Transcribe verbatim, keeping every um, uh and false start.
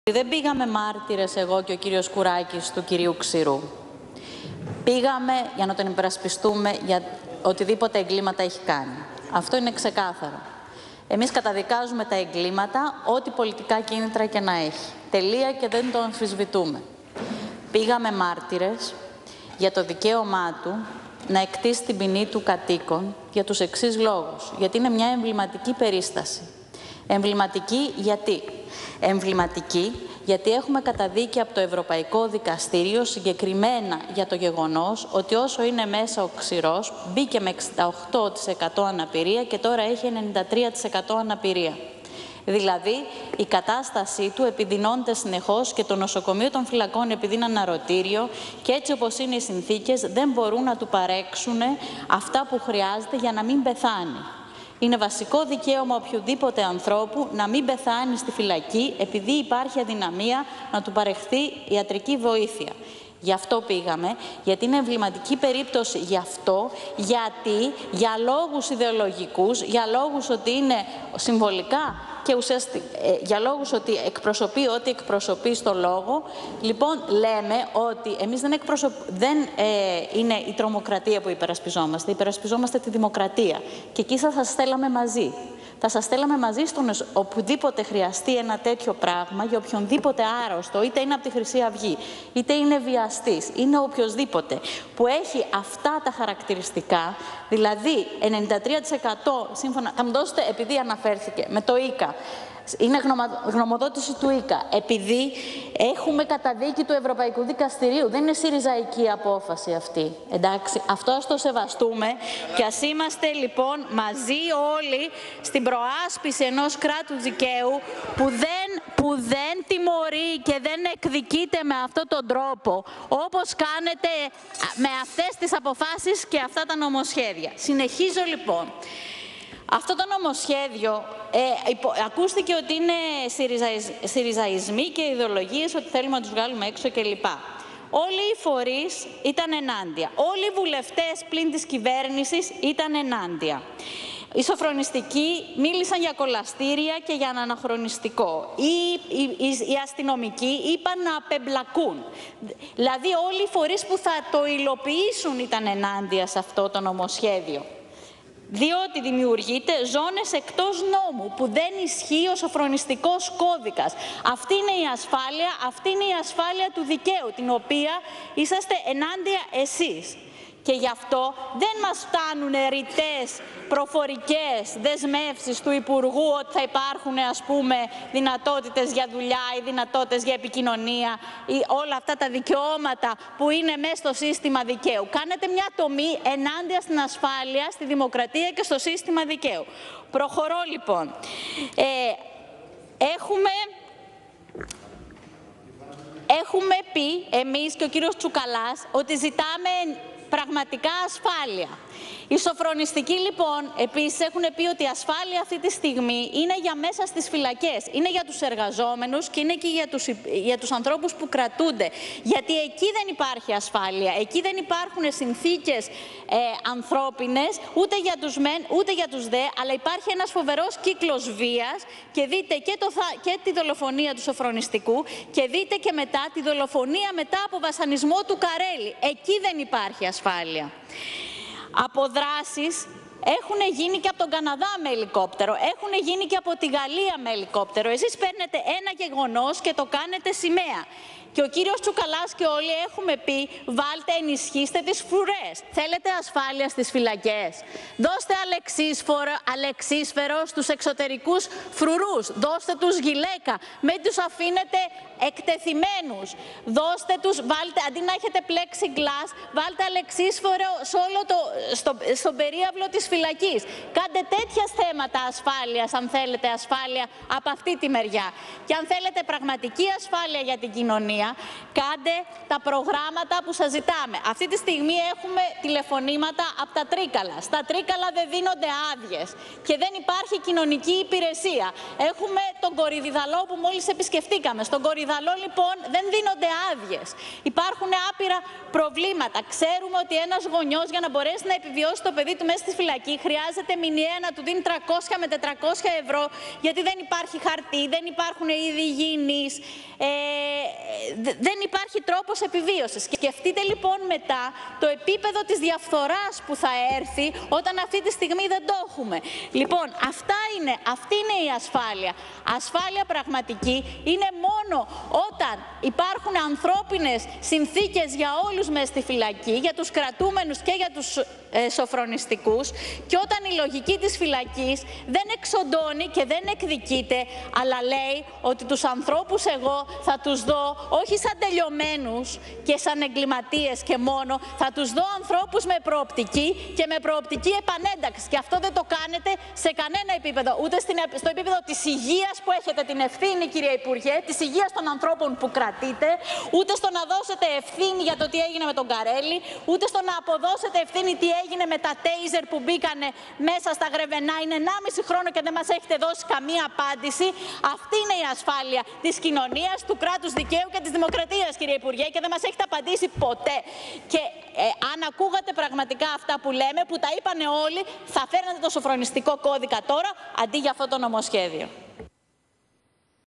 Δεν πήγαμε μάρτυρες εγώ και ο κύριος Κουράκης του κυρίου Ξηρού. Πήγαμε για να τον υπερασπιστούμε για οτιδήποτε εγκλήματα έχει κάνει. Αυτό είναι ξεκάθαρο. Εμείς καταδικάζουμε τα εγκλήματα, ό,τι πολιτικά κίνητρα και να έχει. Τελεία και δεν το αμφισβητούμε. Πήγαμε μάρτυρες για το δικαίωμά του να εκτίσει την ποινή του κατοίκων για τους εξής λόγους. Γιατί είναι μια εμβληματική περίσταση. Εμβληματική γιατί. Εμβληματική γιατί έχουμε καταδίκη από το Ευρωπαϊκό Δικαστήριο συγκεκριμένα για το γεγονός ότι όσο είναι μέσα ο Ξηρός μπήκε με εξήντα οκτώ τοις εκατό αναπηρία και τώρα έχει ενενήντα τρία τοις εκατό αναπηρία. Δηλαδή, η κατάστασή του επιδεινώνεται συνεχώς και το νοσοκομείο των φυλακών, επειδή είναι αναρωτήριο και έτσι όπως είναι οι συνθήκες, δεν μπορούν να του παρέξουν αυτά που χρειάζεται για να μην πεθάνει. Είναι βασικό δικαίωμα οποιοδήποτε ανθρώπου να μην πεθάνει στη φυλακή επειδή υπάρχει αδυναμία να του παρεχθεί ιατρική βοήθεια. Γι' αυτό πήγαμε, γιατί είναι εμβληματική περίπτωση γι' αυτό, γιατί για λόγους ιδεολογικούς, για λόγους ότι είναι συμβολικά και ουσιαστικά, για λόγους ότι εκπροσωπεί ό,τι εκπροσωπεί στο λόγο, λοιπόν λέμε ότι εμείς δεν, εκπροσωπ... δεν ε, είναι η τρομοκρατία που υπερασπιζόμαστε, υπερασπιζόμαστε τη δημοκρατία και εκεί θα σας στέλναμε μαζί. Θα σας στέλναμε μαζί στον οπουδήποτε χρειαστεί ένα τέτοιο πράγμα για οποιονδήποτε άρρωστο, είτε είναι από τη Χρυσή Αυγή, είτε είναι βιαστής, είναι οποιοσδήποτε, που έχει αυτά τα χαρακτηριστικά, δηλαδή ενενήντα τρία τοις εκατό σύμφωνα, θα μου δώσετε, επειδή αναφέρθηκε, με το ΙΚΑ, είναι γνωμοδότηση του ΙΚΑ, επειδή έχουμε καταδίκη του Ευρωπαϊκού Δικαστηρίου. Δεν είναι συριζαϊκή απόφαση αυτή. Εντάξει, αυτό ας το σεβαστούμε και ας είμαστε λοιπόν μαζί όλοι στην προάσπιση ενός κράτους δικαίου που δεν, που δεν τιμωρεί και δεν εκδικείται με αυτόν τον τρόπο, όπως κάνετε με αυτές τις αποφάσεις και αυτά τα νομοσχέδια. Συνεχίζω λοιπόν. Αυτό το νομοσχέδιο, ε, υπο, ακούστηκε ότι είναι συριζαϊσ, συριζαϊσμοί και ιδεολογίες, ότι θέλουμε να τους βγάλουμε έξω κλπ. Όλοι οι φορείς ήταν ενάντια. Όλοι οι βουλευτές πλην της κυβέρνησης ήταν ενάντια. Οι σοφρονιστικοί μίλησαν για κολαστήρια και για αναχρονιστικό. Οι, οι, οι, οι αστυνομικοί είπαν να απεμπλακούν. Δηλαδή όλοι οι φορείς που θα το υλοποιήσουν ήταν ενάντια σε αυτό το νομοσχέδιο. Διότι δημιουργείται ζώνες εκτός νόμου που δεν ισχύει ο σοφρονιστικός κώδικας. Αυτή είναι η ασφάλεια, αυτή είναι η ασφάλεια του δικαίου, την οποία είσαστε ενάντια εσείς. Και γι' αυτό δεν μας φτάνουν ρητές προφορικές δεσμεύσεις του Υπουργού ότι θα υπάρχουν, ας πούμε, δυνατότητες για δουλειά ή δυνατότητες για επικοινωνία ή όλα αυτά τα δικαιώματα που είναι μέσα στο σύστημα δικαίου. Κάνετε μια τομή ενάντια στην ασφάλεια, στη δημοκρατία και στο σύστημα δικαίου. Προχωρώ λοιπόν. Ε, έχουμε... Έχουμε πει εμείς και ο κύριος Τσουκαλάς ότι ζητάμε πραγματικά ασφάλεια. Οι σοφρονιστικοί λοιπόν επίσης έχουν πει ότι η ασφάλεια αυτή τη στιγμή είναι για μέσα στις φυλακές, είναι για τους εργαζόμενους και είναι και για τους, για τους ανθρώπους που κρατούνται. Γιατί εκεί δεν υπάρχει ασφάλεια, εκεί δεν υπάρχουν συνθήκες ε, ανθρώπινες ούτε για τους μεν ούτε για τους δε, αλλά υπάρχει ένας φοβερός κύκλος βίας και δείτε και, το, και τη δολοφονία του σοφρονιστικού και δείτε και μετά τη δολοφονία μετά από βασανισμό του Καρέλη. Εκεί δεν υπάρχει ασφάλεια. Αποδράσεις έχουν γίνει και από τον Καναδά με ελικόπτερο, έχουν γίνει και από τη Γαλλία με ελικόπτερο. Εσείς παίρνετε ένα γεγονός και το κάνετε σημαία. Και ο κύριος Τσουκαλάς και όλοι έχουμε πει, βάλτε, ενισχύστε τις φρουρές. Θέλετε ασφάλεια στις φυλακές. Δώστε αλεξίσφαιρο, αλεξίσφαιρο στους εξωτερικούς φρουρούς. Δώστε τους γυλαίκα. Μην τους αφήνετε εκτεθειμένους. Δώστε τους, βάλτε, αντί να έχετε πλέξει γκλάς, βάλτε αλεξίσφαιρο σε όλο το, στο, στον περίαυλο της φυλακής. Κάντε τέτοια θέματα ασφάλειας, αν θέλετε ασφάλεια από αυτή τη μεριά. Και αν θέλετε πραγματική ασφάλεια για την κοινωνία, κάντε τα προγράμματα που σας ζητάμε. Αυτή τη στιγμή έχουμε τηλεφωνήματα από τα Τρίκαλα. Στα Τρίκαλα δεν δίνονται άδειες και δεν υπάρχει κοινωνική υπηρεσία. Έχουμε τον Κορυδαλό που μόλις επισκεφτήκαμε. Στον Κορυδαλό λοιπόν δεν δίνονται άδειες. Υπάρχουν άπειρα προβλήματα. Ξέρουμε ότι ένας γονιός για να μπορέσει να επιβιώσει το παιδί του μέσα στη φυλακή φυλακή χρειάζεται μηνιαία να του δίνει τριακόσια με τετρακόσια ευρώ, γιατί δεν υπάρχει χαρτί, δεν υπάρχουν είδη υγιεινής, ε, δεν υπάρχει τρόπος επιβίωσης. Και σκεφτείτε λοιπόν μετά το επίπεδο της διαφθοράς που θα έρθει όταν αυτή τη στιγμή δεν το έχουμε. Λοιπόν, αυτά είναι, αυτή είναι η ασφάλεια. Ασφάλεια πραγματική είναι μόνο όταν υπάρχουν ανθρώπινες συνθήκες για όλους μες στη φυλακή, για τους κρατούμενους και για τους ε, σοφρονιστικούς, και όταν η λογική της φυλακής δεν εξοντώνει και δεν εκδικείται, αλλά λέει ότι τους ανθρώπους εγώ θα τους δω όχι σαν τελειωμένους και σαν εγκληματίες και μόνο, θα τους δω ανθρώπους με προοπτική και με προοπτική επανένταξη. Και αυτό δεν το κάνετε σε κανένα επίπεδο, ούτε στο επίπεδο της υγείας που έχετε την ευθύνη, κύριε Υπουργέ, της υγείας των ανθρώπων που κρατείτε, ούτε στο να δώσετε ευθύνη για το τι έγινε με τον Καρέλη, ούτε στο να αποδώσετε ευθύνη τι έγινε με τα τέιζερ που μπήκανε μέσα στα Γρεβενά. Είναι ενάμιση χρόνο και δεν μας έχετε δώσει καμία απάντηση. Αυτή είναι η ασφάλεια της κοινωνίας, του κράτους δικαίου και της δημοκρατίας, κύριε Υπουργέ, και δεν μας έχετε απαντήσει ποτέ. Και ε, αν ακούγατε πραγματικά αυτά που λέμε, που τα είπανε όλοι, θα φέρνατε το σοφρονιστικό κώδικα τώρα αντί για αυτό το νομοσχέδιο.